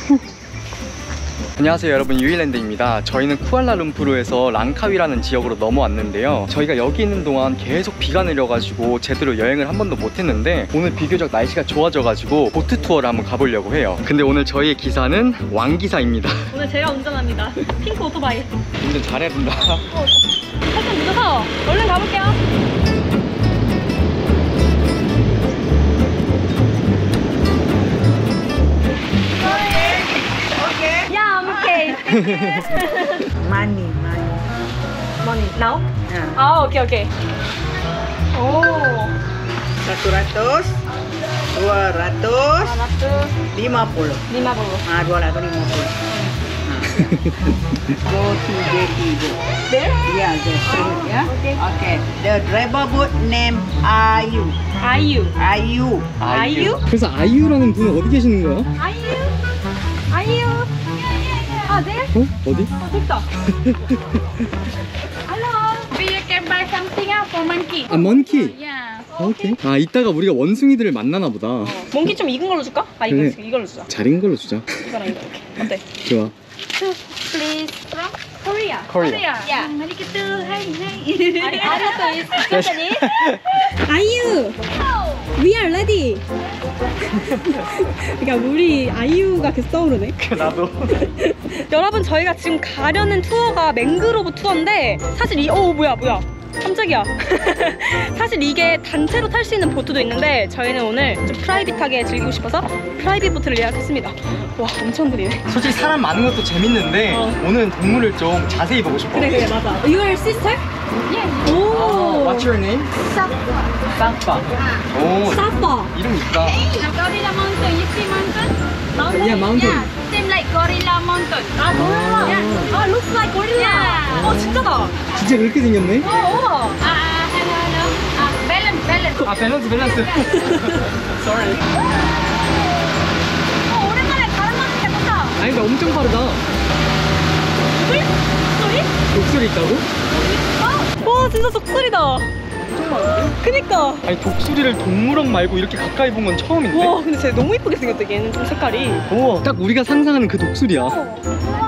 안녕하세요 여러분, 유일랜드입니다. 저희는 쿠알라룸푸르에서 랑카위라는 지역으로 넘어왔는데요, 저희가 여기 있는 동안 계속 비가 내려가지고 제대로 여행을 한 번도 못했는데 오늘 비교적 날씨가 좋아져가지고 보트 투어를 한번 가보려고 해요. 근데 오늘 저희의 기사는 왕기사입니다. 오늘 제가 운전합니다. 핑크 오토바이. 운전 잘해야 된다. 살짝 늦어서 얼른 가볼게요. Money. Money. Now? Nah, 아, 오케이. 오. 100, 200, 50. 550. Ah, 250. Go to JT. There? Yeah, the street, yeah? okay. Okay. The driver boat name Ayu. 아이유. Ayu. 아이유? 그래서 아이유라는 분은 어디 계시는 거야? 아이유. 아, 네? 어? 어디? 됐다. Hello, we can buy something else for monkey. 아, 먼키. Yeah. 오케이. 아, 이따가 우리가 원숭이들을 만나나 보다. 몽키 좀 익은 걸로 줄까? 아, 그래. 이걸로 주자. 잘 익은 걸로 주자. 이거랑 이거. 어때? 좋아. Please. From Korea. Korea. Yeah. Arigato. Hey. 아리가또 is Japanese. 아이유. We are ready. 그러니까 우리 아이유가 계속 떠오르네. 나도. 여러분, 저희가 지금 가려는 투어가 맹그로브 투어인데 사실 뭐야 깜짝이야. 사실 이게 단체로 탈 수 있는 보트도 있는데 저희는 오늘 좀 프라이빗하게 즐기고 싶어서 프라이빗 보트를 예약했습니다. 와, 엄청 느리네. 솔직히 사람 많은 것도 재밌는데 오늘은 동물을 좀 자세히 보고 싶어. 그래 맞아. Your sister? Yeah. 오. What's your name? 사파. 오, 사파. 이름 있다. Gorilla mountain. You see mountain? Yeah, mountain. Yeah. Same like gorilla mountain. 아, gorilla. 아, looks like gorilla. Yeah. 진짜다. 진짜 그렇게 생겼네? Hello. Balance. 아, 밸런스. Sorry. 오랜만에 다른 맛이 해보자. 아니, 근데 엄청 빠르다. 소리? 독수리 있다고? 와, 진짜 독수리다. 그니까. 아니, 독수리를 동물원 말고 이렇게 가까이 본 건 처음인데? 와, 근데 쟤 너무 이쁘게 생겼다. 얘는 좀 색깔이. 우와, 딱 우리가 상상하는 그 독수리야. 어.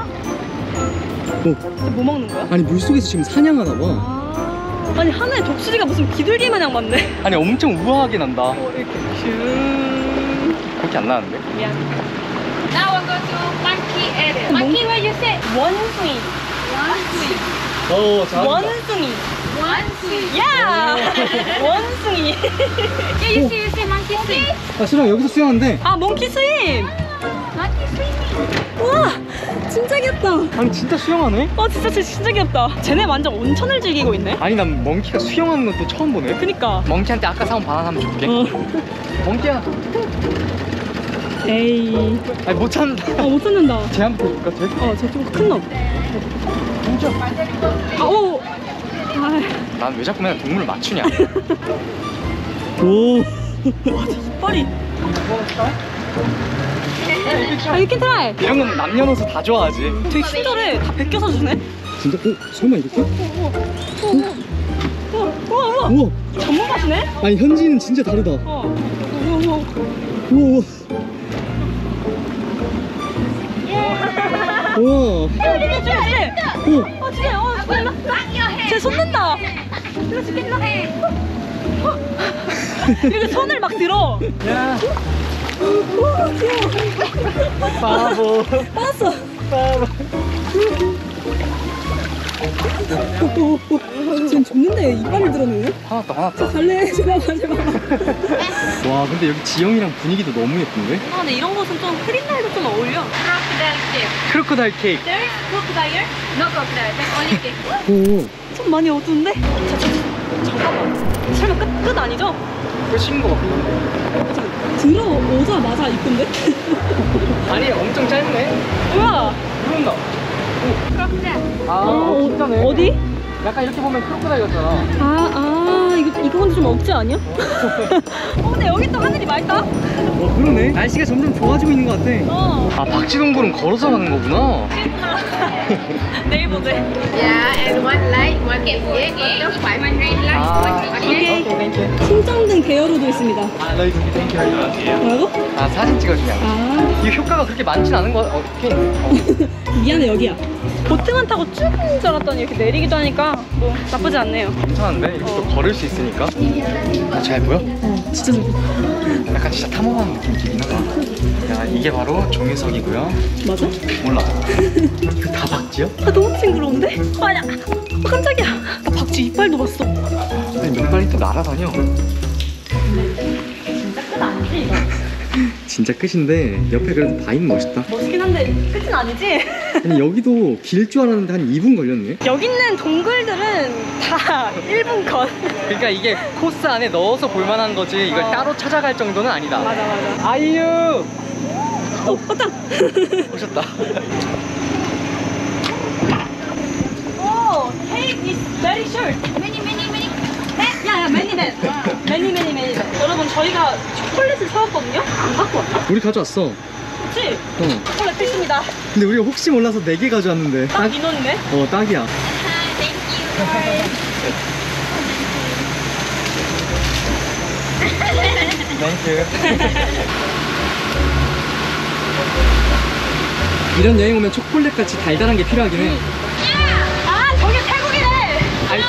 오, 뭐 먹는 거야? 아니 물속에서 지금 사냥하나 봐. 아, 아니 하늘에 독수리가 무슨 비둘기 마냥 많네. 아니 엄청 우아하게 난다. 이렇게 슝. 그렇게 안 나는데? 미안. Now we'll go to monkey area. Monkey, where you say? 원숭이. One 원숭이. sweet. 야. 원숭이. Yeah, you see monkey sweet. 아, 수랑 여기서 수영한대. 아, 몽키 스윙. Monkey swimming. 와, 진짜 귀엽다. 아니 진짜 수영하네? 진짜 쟤 진짜 귀엽다. 쟤네 완전 온천을 즐기고 있네. 아니 난 멍키가 수영하는 건 또 처음 보네. 그니까. 멍키한테 아까 사온 바나나 한번 줄게. 멍키야. 에이. 아니 못 찾는다. 못 찾는다. 쟤 한번 볼까? 쟤? 쟤 좀 큰 놈. 진짜. 오. 난 왜 자꾸 맨날 동물을 맞추냐? 오. 와, 쟤 이빨이. You can try. 이런 건 남녀노소 다 좋아하지. 되게 친절해. 다 벗겨서 주네. 진짜? 설마 이렇게? 우와. 우와. 전문가시네? 아니 현지는 진짜 다르다. 우와. 우와. 우와. 이거 쟤. 우와. 진짜. 쟤 손댄다. 이거 죽겠나? 이렇게 손을 막 들어. 야. 우와, 귀여워. 바보. 빠졌어. 바보. 지금 죽는데 이빨을 드러내네? 화났다. 갈래? 제발. 와, 근데 여기 지형이랑 분위기도 너무 예쁜데? 근데 이런 곳은 좀 크린날도 좀 어울려. Crocodile cave. 크로커다일 케이크. There is crocodile. No crocodile. That's only cave. 오. 좀 많이 어두운데? 잠깐만. 설마 끝 아니죠? 끝인 거 같은데? 들어오자마자 이쁜데? 아니, 엄청 짧네. 뭐야? 들어온다. Crocodile. 아, 진짜네. 어디? 약간 이렇게 보면 크로커다일 같잖아. 이거 이거 근데 좀 억지 아니야? 근데 여기 또 하늘이 맑다. 그러네. 날씨가 점점 좋아지고 있는 것 같아. 아, 박지동굴은 걸어서 가는 거구나. 내일 보자. Yeah, and one light, one get here, 500 lights. 오케이. 신정등 대여로도 있습니다. 아, 나 이거 뭐라고? 아, 사진 찍어주냐. 아, 이 효과가 그렇게 많진 않은 거 같아. 미안해, 여기야. 보트만 타고 쭉 가는 줄 알았더니 이렇게 내리기도 하니까 뭐 나쁘지 않네요. 괜찮은데? 이렇게 또 걸을 수 있으니까. 아, 잘 보여? 진짜 좋다. 약간 진짜 탐험하는 느낌이긴 하다. 야, 이게 바로 종유석이고요. 맞아? 몰라. 그 다 박쥐요? 아, 너무 징그러운데? 아야, 깜짝이야. 나 박쥐 이빨도 봤어. 아니, 맨발이 또 날아다녀. 진짜 끝 아니지 이거? 진짜 끝인데 옆에 그래도 바위는 멋있다. 멋있긴 한데 끝은 아니지? 아니, 여기도 길 줄 알았는데 한 2분 걸렸네. 여기 있는 동굴들은 다 1분 컷. 그러니까 이게 코스 안에 넣어서 볼만한 거지 이걸 따로 찾아갈 정도는 아니다. 맞아. 아이유! 왔다. 오셨다. 오, cake is very short. Many. 야야, 매니맨. 매니맨. 여러분, 저희가 초콜릿을 사왔거든요? 안 갖고 왔나? 우리 가져왔어. 그치? 초콜릿 필수입니다. 근데 우리가 혹시 몰라서 4개 가져왔는데 딱 인원이네. 딱이야. 땡큐. 이런 여행 오면 초콜릿같이 달달한 게 필요하긴 해. 아, 저게 태국이래. 아니,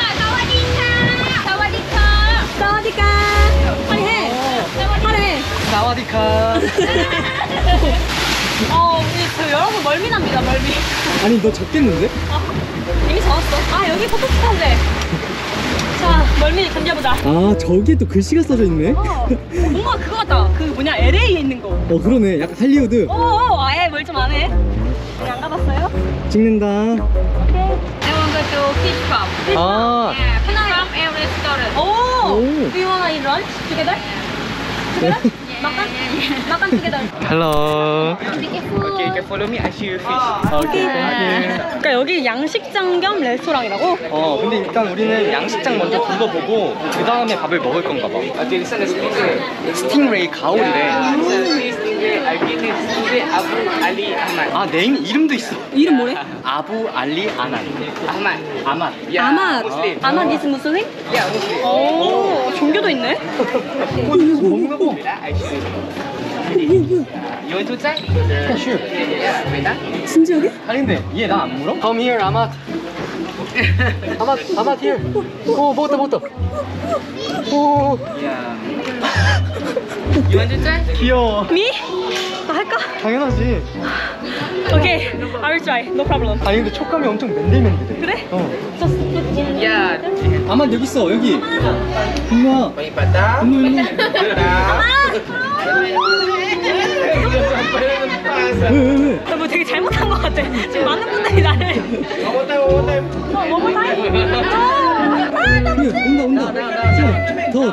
사와디카. 빨리 해. 빨리. 사와디카. 우리 여러분 멀미납니다, 멀미. 아니, 너 적겠는데? 이미 적었어. 아, 여기 포토스팟 한대. 자, 멀미 견뎌보자. 아, 저기에 또 글씨가 써져 있네. 뭔가 그거 같다. 그 뭐냐, LA에 있는 거. 그러네. 약간 할리우드. 아예 뭘 좀 안 해. 우리 안 가봤어요? 찍는다. 오케이. I want to go to fish farm. 아, Yeah, fish farm and restaurant. 오! 오. Do you wanna eat lunch together? Together? 마kan? 마kan together. 헬로. Be careful. Okay, you can follow me. I show you fish. Okay, thank you. 그러니까 여기 양식장 겸 레스토랑이라고? 근데 일단 우리는 양식장 먼저 둘러보고 그 다음에 밥을 먹을 건가 봐. 스팅레이 가오리래. 아, 네임 이름도 있어. 이름 뭐래? 아부 알리 아난. 아맛. 아맛 is 무슬림? 오, 종교도 있네? 먹나 봐. You want to try? Yeah, sure. 진지하게? 아니 근데 얘 나 안 물어? Come here, 아맛. 아맛 here. 오, 먹었다. 오. You want to try? 귀여워. 미? 나 할까? 당연하지. 오케이, I will try. No problem. 아니 근데 촉감이 엄청 맨들맨들해. 그래? Yeah. 아맛 여기 있어, 여기. 일로와. 일로. 왜? 나 뭐 되게 잘못한 것 같아. 지금 많은 분들이 나를. 너무 타임. 온다. 더.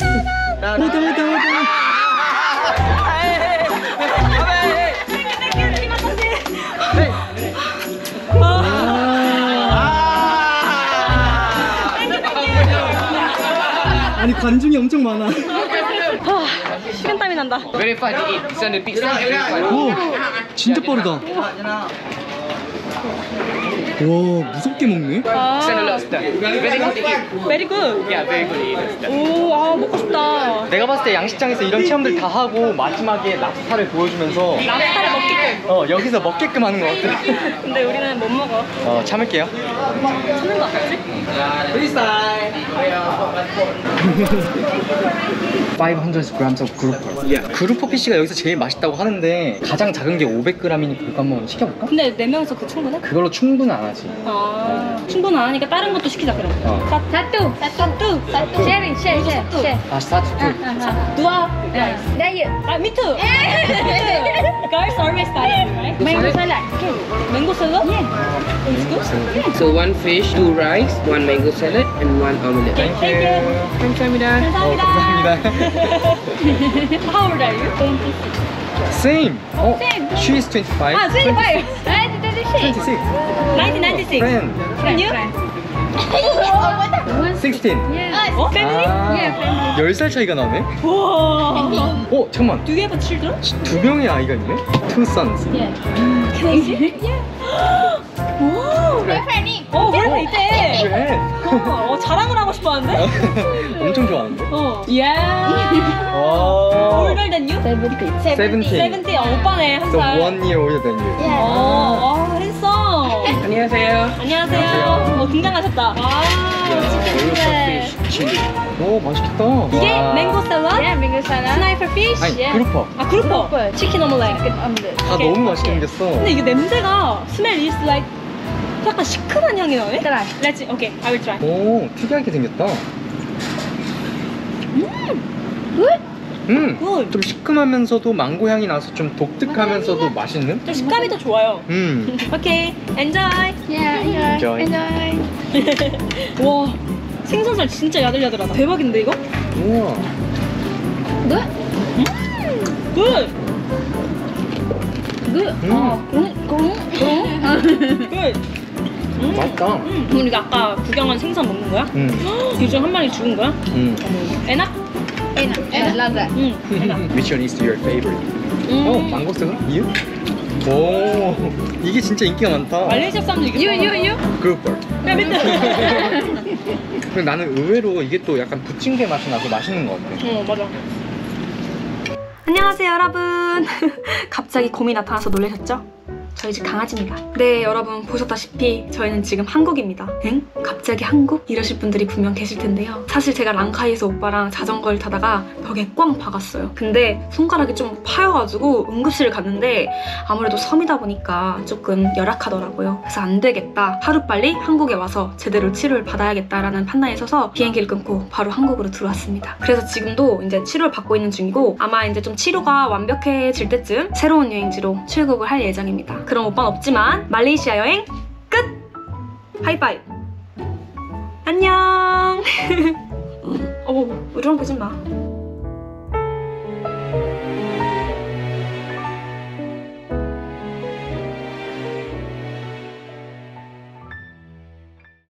아니 관중이 엄청 많아. 식은땀이 난다. Very fast to eat. It's on the pizza. Very fast. 오, 진짜 빠르다. 와, 무섭게 먹네. It's on the lobster. Very good to eat. Very good. Yeah, very good to eat. 오, 먹고 싶다. 내가 봤을 때 양식장에서 이런 체험들 다 하고 마지막에 랍스타를 보여주면서 랍스타를 먹게끔. 여기서 먹게끔 하는 것 같아. 근데 우리는 못 먹어. 참을게요. 참는 거 같지? 500 grams of 그루퍼. 그루퍼 피쉬가 여기서 제일 맛있다고 하는데 가장 작은 게 500g이니까 그거 한번 시켜볼까? 근데 4명이서 그 충분해? 그걸로 충분 안 하지. 충분 안 하니까 다른 것도 시키자 그럼. Satu. Sharing. 아, 스타트 투. 누아. Diet. Me too. Guys always diet, right? Mango salad. Mango salad? Yeah. It's good. So one fish, 2 rice, 1 mango salad, and 1 omelette. Thank you. 감사합니다. 감사합니다. How old are you? Same. Same. She is 25. 25. 26. 1996. Friend. And you? 16. 어? 패밀리? 아, 10살 차이가 나네? 와. 잠깐만. Do you have children? 두 명의 아이가 있네? Two sons. Can I see? 와. 그래서 이때 그래. 자랑을 하고 싶었는데? 엄청 좋아하는데? Yeah. 와. Older than you? 17. 17. 오빠네 한 So 살. 1 year older than you. 했어. 안녕하세요. 안녕하세요. 등장하셨다. 와. 오, 맛있겠다. 이게 와. 맹고 샐러드? mango salad. 스나이퍼 피쉬? 아니, 그루퍼. 아 그루퍼. 치킨 오믈렛. 다 오케이. 너무 맛있게 생겼어. 근데 이게 냄새가 smell is like 약간 시큼한 향이 나네? Try. Let's see. Okay, I will try. 오, 특이하게 생겼다. Good. 좀 시큼하면서도 망고 향이 나서 좀 독특하면서도 맛있는? 좀 식감이 더 좋아요. 오케이, enjoy. Yeah, Enjoy. 와, 생선살 진짜 야들야들하다. 대박인데 이거? 우와. Good. Good. 맛있다. 그럼 이거 아까 구경한 생선 먹는 거야? 요즘 한 마리 죽은 거야? 에낙? I love that. 에낙. Which one is your favorite? 망고스가? You? 오, 이게 진짜 인기가 많다. 말레이시아 사람들 이게 You. 그루퍼. 야, 맨날. 근데 나는 의외로 이게 또 약간 부침개 맛이 나서 맛있는 것 같아. 맞아. 안녕하세요, 여러분. 갑자기 곰이 나타나서 놀라셨죠? 저희 집 강아지입니다. 네, 여러분 보셨다시피 저희는 지금 한국입니다. 엥? 갑자기 한국? 이러실 분들이 분명 계실 텐데요. 사실 제가 랑카이에서 오빠랑 자전거를 타다가 벽에 꽝 박았어요. 근데 손가락이 좀 파여가지고 응급실을 갔는데 아무래도 섬이다 보니까 조금 열악하더라고요. 그래서 안 되겠다. 하루빨리 한국에 와서 제대로 치료를 받아야겠다라는 판단에 서서 비행기를 끊고 바로 한국으로 들어왔습니다. 그래서 지금도 이제 치료를 받고 있는 중이고 아마 이제 좀 치료가 완벽해질 때쯤 새로운 여행지로 출국을 할 예정입니다. 그럼 오빠는 없지만 말레이시아 여행 끝! 하이파이브! 안녕! 우리랑 보지 마.